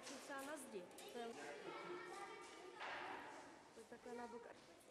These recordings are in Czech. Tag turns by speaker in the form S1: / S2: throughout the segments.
S1: cucá na zdi. To je takhle na bok.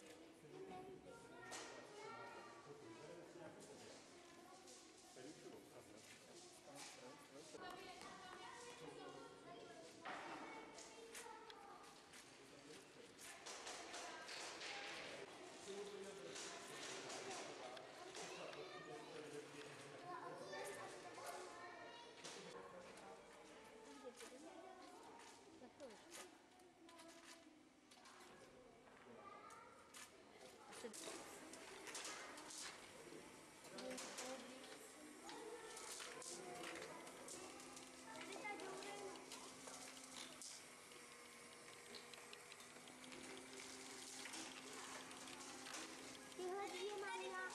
S2: Tyhle dvě mám na...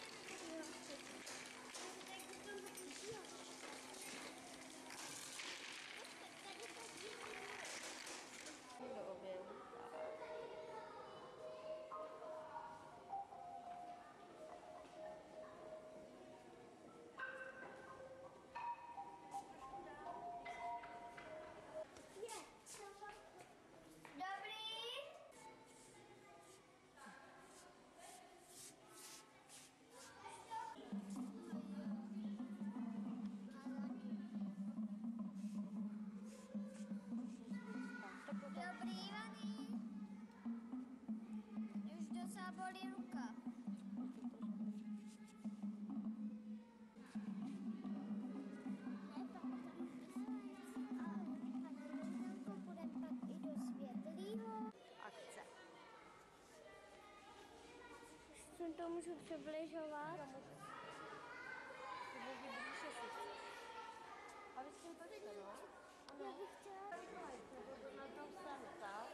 S1: Do oběhu.
S2: Dobrý. Dobrý, Vany. Už docela bolí ruka.
S1: Akce.
S2: Jsem to můžu přibližovat.
S1: To bude blíže si. A vy s tím točte, no?
S2: Já bych chtěla.
S1: To na tom stranu, tak?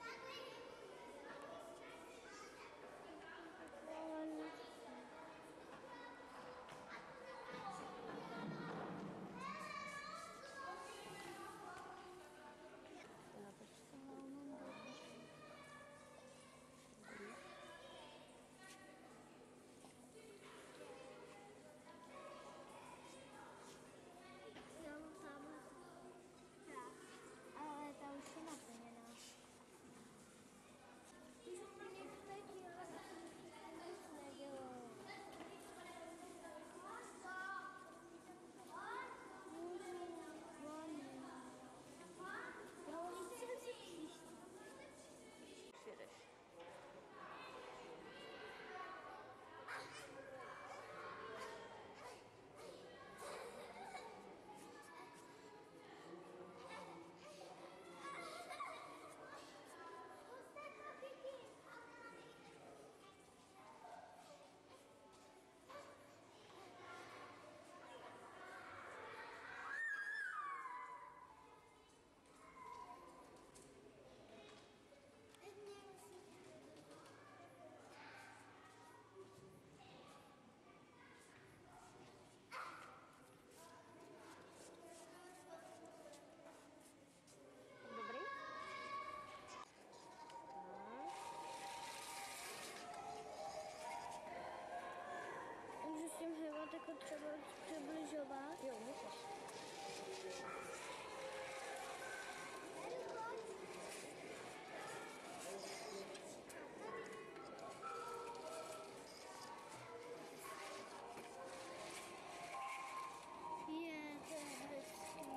S2: Ale ta už je naplněná. Mě teď nic nedělalo.
S1: Přijedeš. Dobrý?
S2: Můžu s tím hýbat jako třeba přibližovat?
S1: Jo, můžeš.
S2: Je, to je hezký.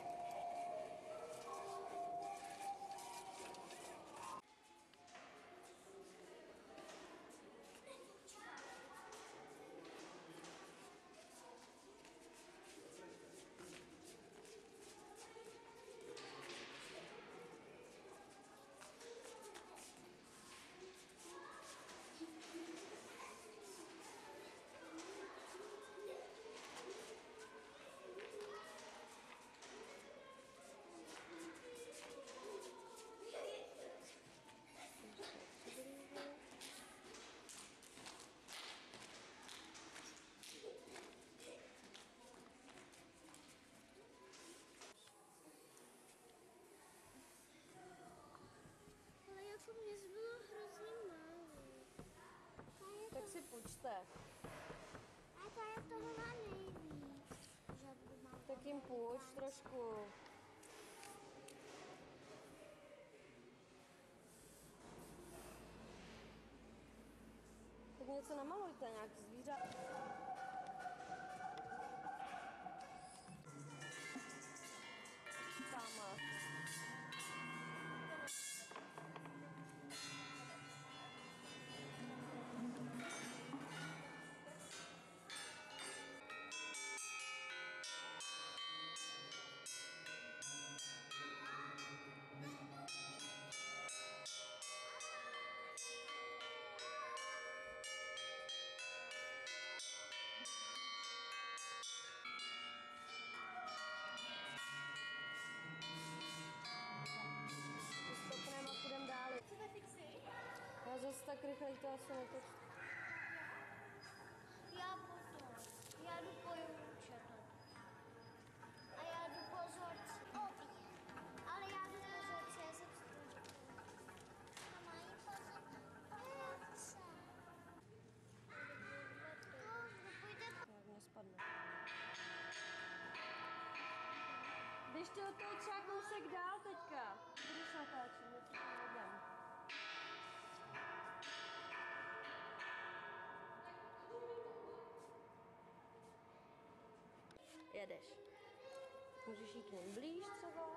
S2: Ale jako mě zbylo hrozně málo.
S1: Tak si půjčte.
S2: A to je toho má nejvíc. Žádný mám.
S1: Tak jim půjč trošku. něco namalujte, nějaký zvíře. Tamhle. Stopneme a půjdeme dál.
S2: Chcete fixy?
S1: Já zase tak rychle to asi netočím.
S2: Já potom. Já jdu po Jůčet. A já jdu po vzorci. Obě. Ale já jdu po vzorci, já jsem zkoušela. A mají pozorce. Půjde po...
S1: Jak mě spadne. Běžte od toho třeba kousek dál teďka. Když natáčím, my to nejdem. Jedeš. Můžeš jít k ním blíž třeba.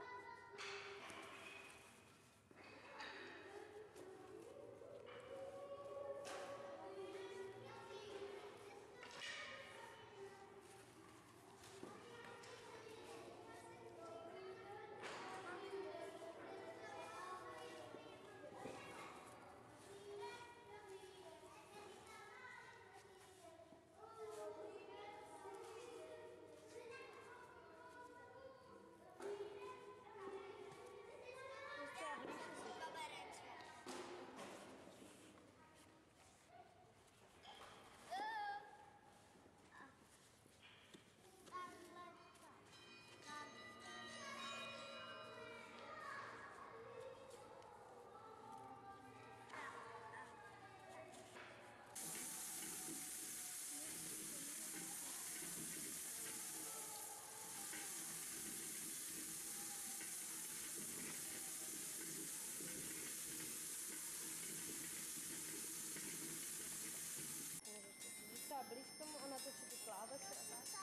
S1: Třeba blíž k tomu a natočit ty klávesy a tak.